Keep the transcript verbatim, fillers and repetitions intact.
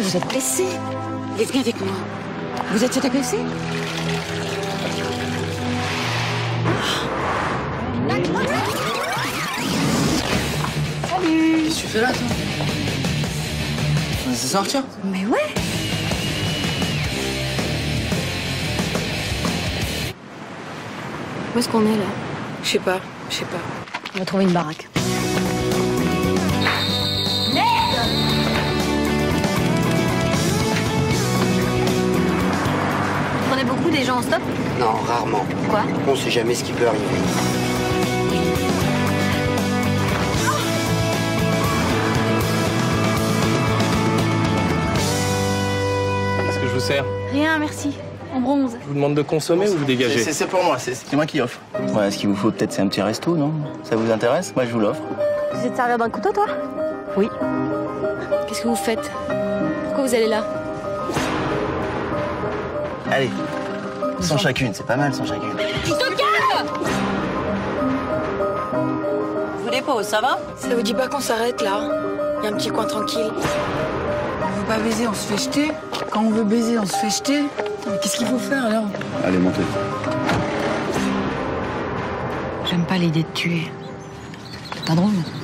vous êtes blessé. Allez, venez avec moi. Vous êtes agressé? Salut. Qu'est-ce que tu fais là, toi? On essaie de sortir? Mais ouais. Où est-ce qu'on est là? Je sais pas, je sais pas. On va trouver une baraque. Vous prenez beaucoup des gens en stop? Non, rarement. Quoi? On sait jamais ce qui peut arriver. Qu'est-ce que je vous sers? Rien, merci. En bronze. Je vous demande de consommer ou vous dégagez? C'est c'est pour moi, c'est moi qui offre. Ouais, ce qu'il vous faut peut-être, c'est un petit resto, non? Ça vous intéresse? Moi, je vous l'offre. Tu sais te servir d'un couteau, toi? Oui. Qu'est-ce que vous faites? Pourquoi vous allez là? Allez, cent chacune, c'est pas mal, cent chacune. Tu te calmes! Vous voulez pas, ça va? Ça vous dit pas qu'on s'arrête là? Il y a un petit coin tranquille. On veut pas baiser, on se fait jeter. Quand on veut baiser, on se fait jeter. Mais qu'est-ce qu'il faut faire alors? Allez, montez. J'aime pas l'idée de tuer. C'est pas drôle.